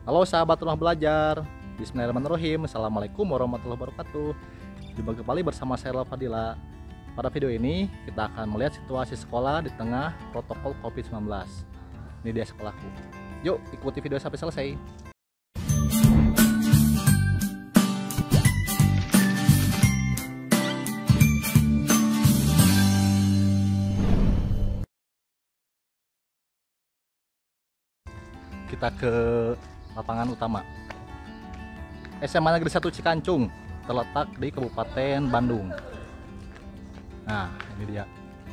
Halo sahabat rumah belajar. Bismillahirrahmanirrahim. Assalamualaikum warahmatullahi wabarakatuh. Jumpa kembali bersama saya Fadila. Pada video ini kita akan melihat situasi sekolah di tengah protokol COVID-19. Ini dia sekolahku. Yuk ikuti video sampai selesai. Kita ke lapangan utama. SMA Negeri 1 Cikancung terletak di Kabupaten Bandung. Nah, ini dia.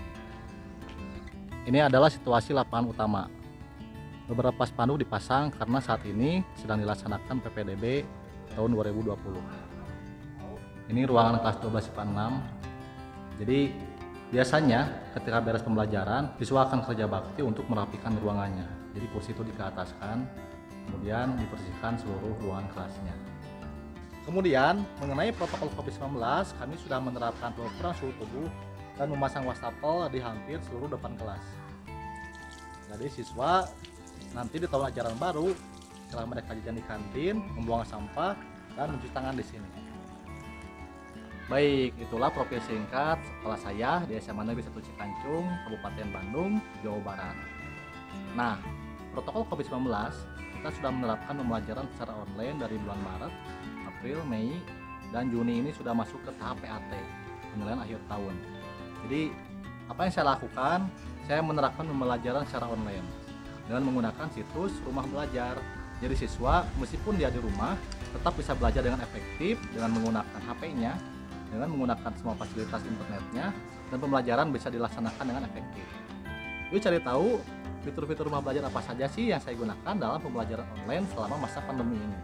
Ini adalah situasi lapangan utama. Beberapa spanduk dipasang karena saat ini sedang dilaksanakan PPDB tahun 2020. Ini ruangan kelas 12 IPA 6. Jadi biasanya ketika beres pembelajaran, siswa akan kerja bakti untuk merapikan ruangannya. Jadi kursi itu dikeataskan, kemudian dibersihkan seluruh ruangan kelasnya. Kemudian mengenai protokol COVID-19, kami sudah menerapkan pengukuran suhu tubuh dan memasang wastafel di hampir seluruh depan kelas. Jadi siswa nanti di tahun ajaran baru, setelah mereka jajan di kantin, membuang sampah dan mencuci tangan di sini. Baik, itulah profil singkat sekolah saya di SMA Negeri 1 Cikancung, Kabupaten Bandung, Jawa Barat. Nah, protokol COVID-19 kita sudah menerapkan pembelajaran secara online dari bulan Maret, April, Mei, dan Juni ini sudah masuk ke tahap PAT, penilaian akhir tahun. Jadi, apa yang saya lakukan? Saya menerapkan pembelajaran secara online dengan menggunakan situs rumah belajar. Jadi siswa meskipun dia di rumah tetap bisa belajar dengan efektif dengan menggunakan HP-nya, dengan menggunakan semua fasilitas internetnya, dan pembelajaran bisa dilaksanakan dengan efektif. Yuk cari tahu fitur-fitur rumah belajar apa saja sih yang saya gunakan dalam pembelajaran online selama masa pandemi ini.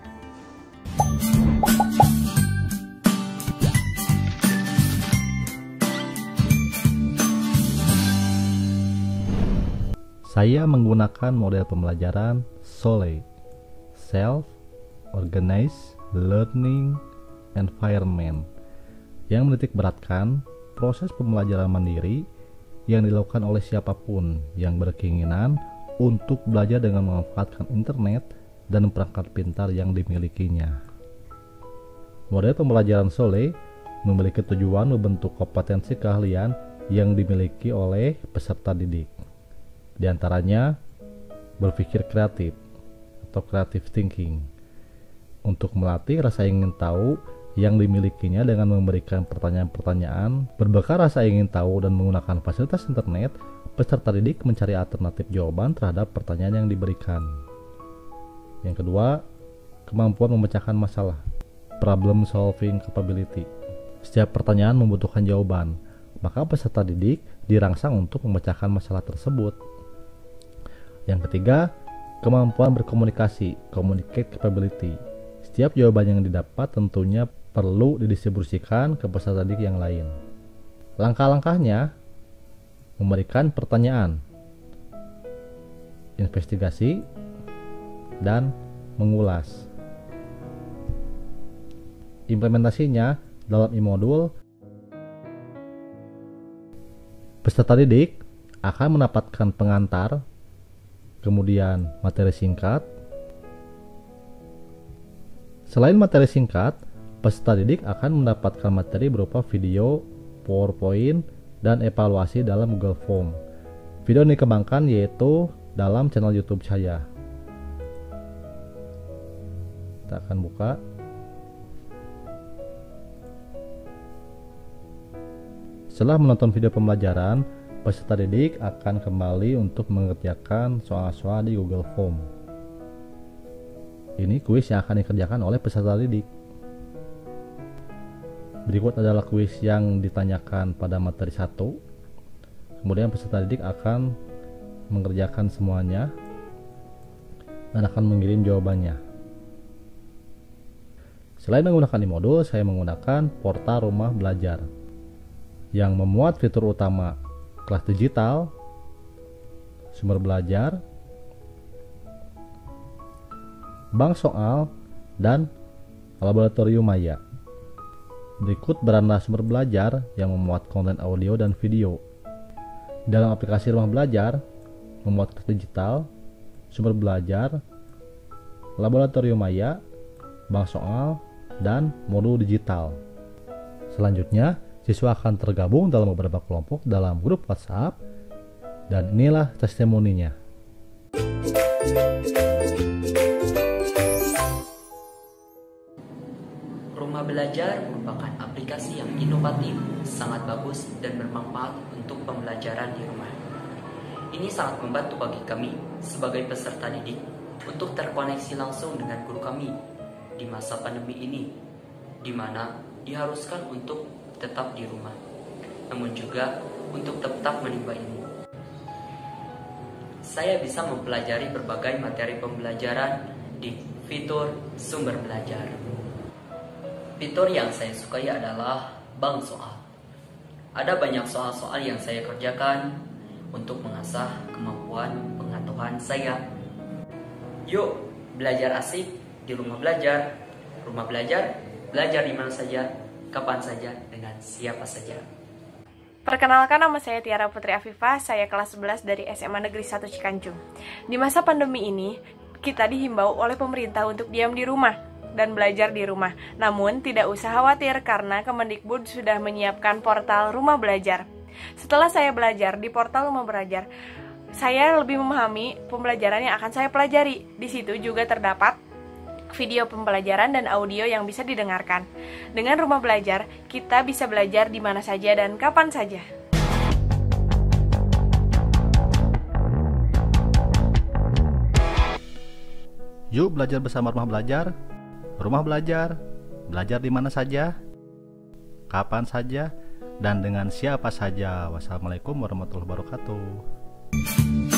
Saya menggunakan model pembelajaran SOLE, Self Organized Learning Environment, yang menitikberatkan proses pembelajaran mandiri yang dilakukan oleh siapapun yang berkeinginan untuk belajar dengan memanfaatkan internet dan perangkat pintar yang dimilikinya. Model pembelajaran SOLE memiliki tujuan membentuk kompetensi keahlian yang dimiliki oleh peserta didik. Di antaranya, berpikir kreatif atau creative thinking, untuk melatih rasa ingin tahu yang dimilikinya dengan memberikan pertanyaan-pertanyaan. Berbekal rasa ingin tahu dan menggunakan fasilitas internet, peserta didik mencari alternatif jawaban terhadap pertanyaan yang diberikan. Yang kedua, kemampuan memecahkan masalah, problem solving capability. Setiap pertanyaan membutuhkan jawaban, maka peserta didik dirangsang untuk memecahkan masalah tersebut. Yang ketiga, kemampuan berkomunikasi, communicate capability. Setiap jawaban yang didapat tentunya perlu didistribusikan ke peserta didik yang lain. Langkah-langkahnya: memberikan pertanyaan, investigasi, dan mengulas. Implementasinya dalam e-modul, peserta didik akan mendapatkan pengantar, kemudian materi singkat. Selain materi singkat, peserta didik akan mendapatkan materi berupa video, PowerPoint, dan evaluasi dalam Google Form. Video yang dikembangkan yaitu dalam channel YouTube saya. Kita akan buka. Setelah menonton video pembelajaran, peserta didik akan kembali untuk mengerjakan soal-soal di Google Form. Ini kuis yang akan dikerjakan oleh peserta didik. Berikut adalah kuis yang ditanyakan pada materi 1. Kemudian peserta didik akan mengerjakan semuanya dan akan mengirim jawabannya. Selain menggunakan e-modul, saya menggunakan portal rumah belajar yang memuat fitur utama kelas digital, sumber belajar, bank soal, dan laboratorium maya. Berikut beranda sumber belajar yang memuat konten audio dan video. Dalam aplikasi rumah belajar, memuat kelas digital, sumber belajar, laboratorium maya, bank soal, dan modul digital. Selanjutnya, siswa akan tergabung dalam beberapa kelompok dalam grup WhatsApp, dan inilah testimoninya. Rumah Belajar merupakan aplikasi yang inovatif, sangat bagus, dan bermanfaat untuk pembelajaran di rumah. Ini sangat membantu bagi kami sebagai peserta didik untuk terkoneksi langsung dengan guru kami di masa pandemi ini, di mana diharuskan untuk tetap di rumah, namun juga untuk tetap menimba ilmu. Saya bisa mempelajari berbagai materi pembelajaran di fitur sumber belajar. Fitur yang saya sukai adalah bank soal. Ada banyak soal-soal yang saya kerjakan untuk mengasah kemampuan pengetahuan saya. Yuk, belajar asik di rumah belajar. Rumah belajar, belajar di mana saja, kapan saja, dengan siapa saja. Perkenalkan, nama saya Tiara Putri Afifah, saya kelas 11 dari SMA Negeri 1 Cikanjung. Di masa pandemi ini, kita dihimbau oleh pemerintah untuk diam di rumah dan belajar di rumah. Namun, tidak usah khawatir karena Kemendikbud sudah menyiapkan portal Rumah Belajar. Setelah saya belajar di portal Rumah Belajar, saya lebih memahami pembelajaran yang akan saya pelajari. Di situ juga terdapat video pembelajaran dan audio yang bisa didengarkan. Dengan Rumah Belajar, kita bisa belajar di mana saja dan kapan saja. Yuk belajar bersama Rumah Belajar. Rumah Belajar, belajar di mana saja, kapan saja, dan dengan siapa saja. Wassalamualaikum warahmatullahi wabarakatuh.